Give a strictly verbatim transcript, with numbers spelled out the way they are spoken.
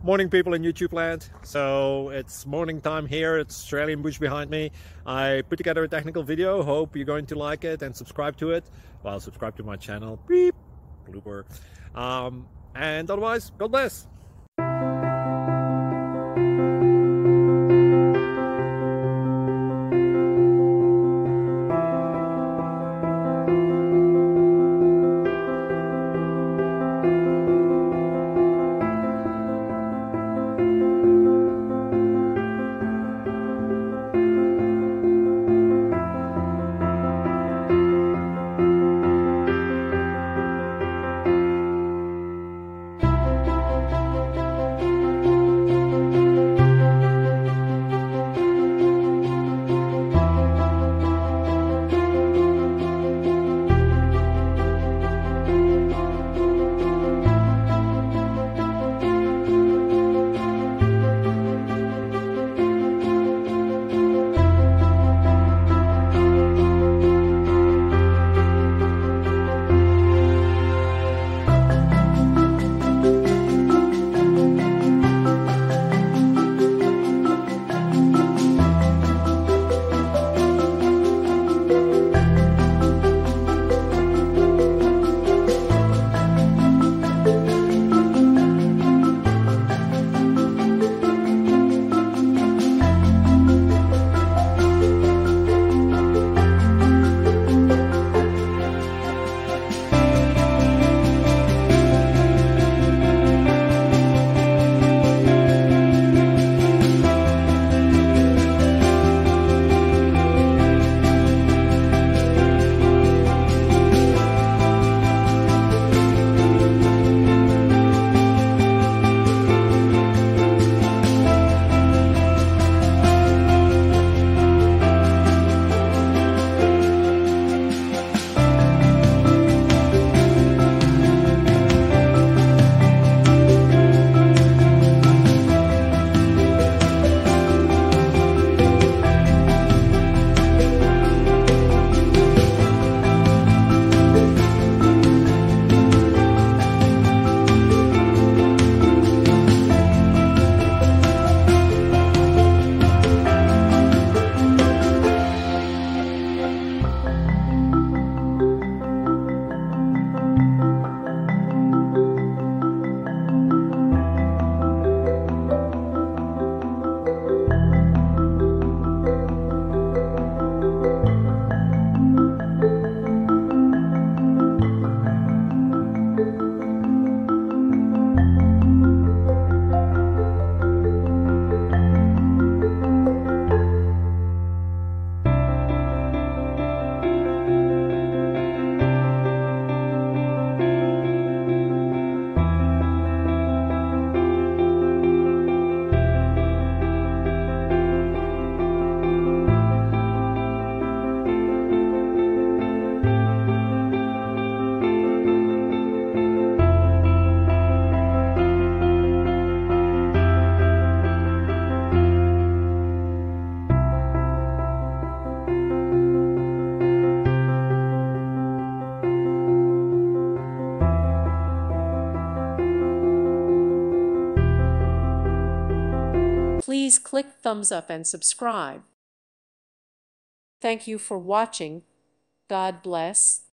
Morning, people in YouTube land. So it's morning time here. It's Australian bush behind me. I put together a technical video. Hope you're going to like it and subscribe to it. Well, subscribe to my channel. Beep, blooper. Um, and otherwise, God bless. Please click thumbs up and subscribe. Thank you for watching. God bless.